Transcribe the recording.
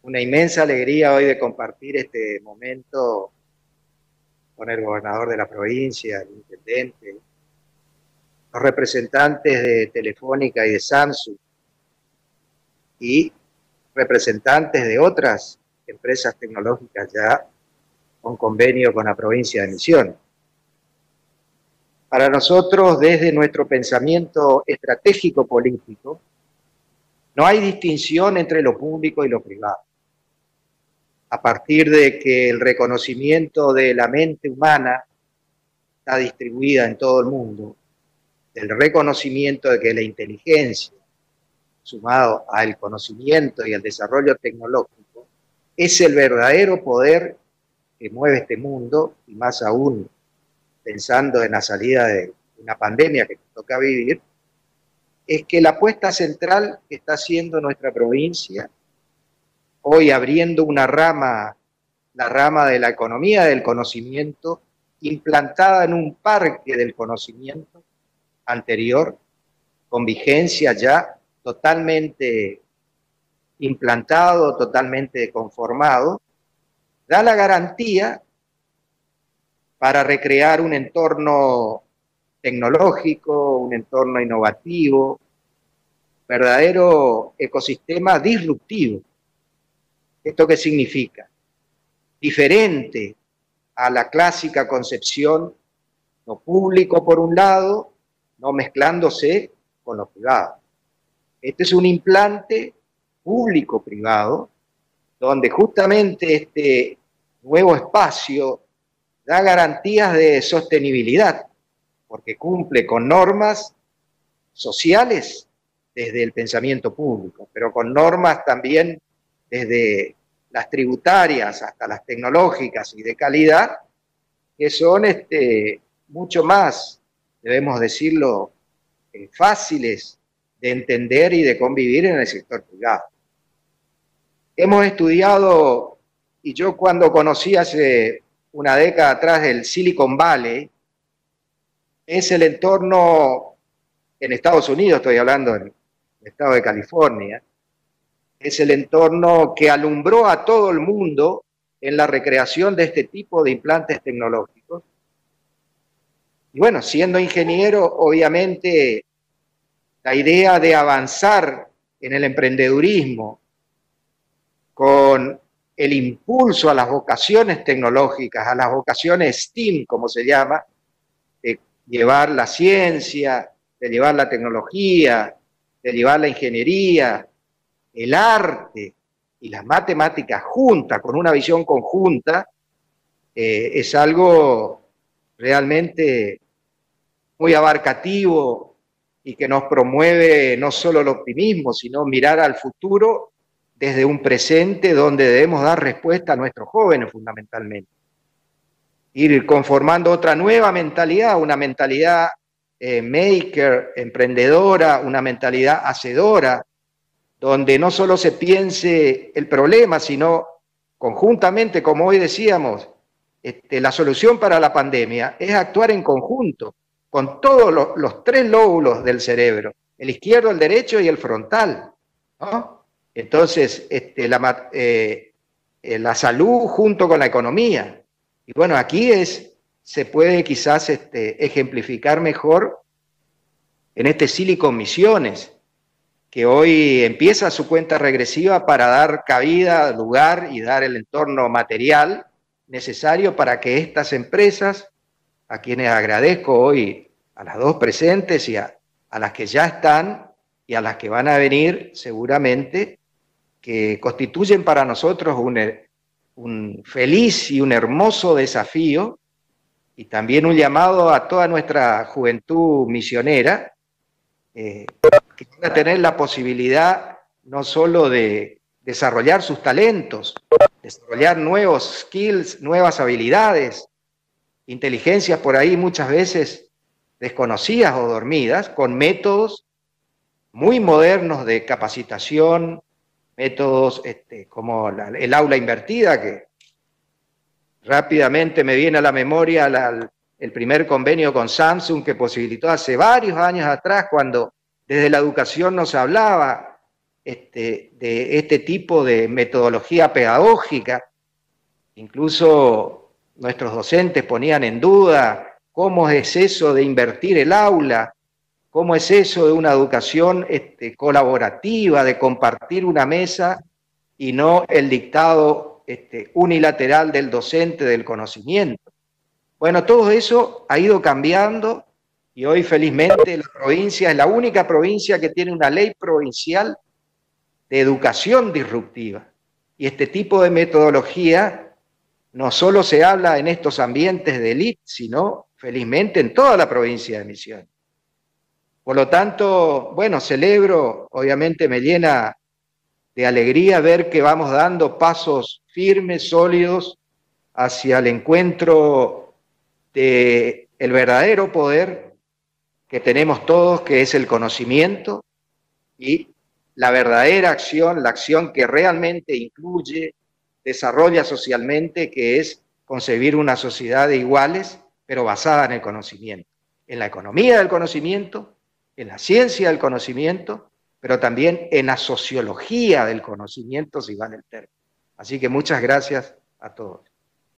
Una inmensa alegría hoy de compartir este momento con el gobernador de la provincia, el intendente, los representantes de Telefónica y de Samsung y representantes de otras empresas tecnológicas ya con convenio con la provincia de Misiones. Para nosotros, desde nuestro pensamiento estratégico político, no hay distinción entre lo público y lo privado. A partir de que el reconocimiento de la mente humana está distribuida en todo el mundo, el reconocimiento de que la inteligencia, sumado al conocimiento y al desarrollo tecnológico, es el verdadero poder que mueve este mundo, y más aún pensando en la salida de una pandemia que nos toca vivir, es que la apuesta central que está haciendo nuestra provincia, hoy abriendo una rama, la rama de la economía del conocimiento, implantada en un parque del conocimiento anterior, con vigencia ya totalmente implantado, totalmente conformado, da la garantía para recrear un entorno tecnológico, un entorno innovativo, verdadero ecosistema disruptivo. ¿Esto qué significa? Diferente a la clásica concepción, lo público por un lado, no mezclándose con lo privado. Este es un implante público-privado, donde justamente este nuevo espacio da garantías de sostenibilidad, porque cumple con normas sociales desde el pensamiento público, pero con normas también desde las tributarias hasta las tecnológicas y de calidad, que son mucho más, debemos decirlo, fáciles de entender y de convivir en el sector privado. Hemos estudiado, y yo cuando conocí hace una década atrás el Silicon Valley, es el entorno en Estados Unidos, estoy hablando del estado de California, es el entorno que alumbró a todo el mundo en la recreación de este tipo de implantes tecnológicos. Y bueno, siendo ingeniero, obviamente, la idea de avanzar en el emprendedurismo con el impulso a las vocaciones tecnológicas, a las vocaciones STEAM, como se llama, de llevar la ciencia, de llevar la tecnología, de llevar la ingeniería, el arte y las matemáticas juntas, con una visión conjunta, es algo realmente muy abarcativo y que nos promueve no solo el optimismo, sino mirar al futuro desde un presente donde debemos dar respuesta a nuestros jóvenes fundamentalmente. Ir conformando otra nueva mentalidad, una mentalidad maker, emprendedora, una mentalidad hacedora, donde no solo se piense el problema, sino conjuntamente, como hoy decíamos, la solución para la pandemia es actuar en conjunto con todos los tres lóbulos del cerebro, el izquierdo, el derecho y el frontal, ¿no? Entonces, la salud junto con la economía. Y bueno, aquí se puede quizás ejemplificar mejor en este Silicon Misiones, que hoy empieza su cuenta regresiva para dar cabida, lugar y dar el entorno material necesario para que estas empresas, a quienes agradezco hoy a las dos presentes y a las que ya están y a las que van a venir seguramente, que constituyen para nosotros un feliz y un hermoso desafío y también un llamado a toda nuestra juventud misionera, que van a tener la posibilidad no solo de desarrollar sus talentos, desarrollar nuevos skills, nuevas habilidades, inteligencias por ahí muchas veces desconocidas o dormidas, con métodos muy modernos de capacitación, métodos como el aula invertida, que rápidamente me viene a la memoria el primer convenio con Samsung que posibilitó hace varios años atrás, cuando desde la educación nos hablaba de este tipo de metodología pedagógica. Incluso nuestros docentes ponían en duda cómo es eso de invertir el aula, cómo es eso de una educación colaborativa, de compartir una mesa y no el dictado unilateral del docente del conocimiento. Bueno, todo eso ha ido cambiando y hoy felizmente la provincia es la única provincia que tiene una ley provincial de educación disruptiva. Y este tipo de metodología no solo se habla en estos ambientes de élite, sino felizmente en toda la provincia de Misiones. Por lo tanto, bueno, celebro, obviamente me llena de alegría ver que vamos dando pasos firmes, sólidos, hacia el encuentro del verdadero poder que tenemos todos, que es el conocimiento, y la verdadera acción, la acción que realmente incluye, desarrolla socialmente, que es concebir una sociedad de iguales, pero basada en el conocimiento, en la economía del conocimiento, en la ciencia del conocimiento, pero también en la sociología del conocimiento, si vale el término. Así que muchas gracias a todos.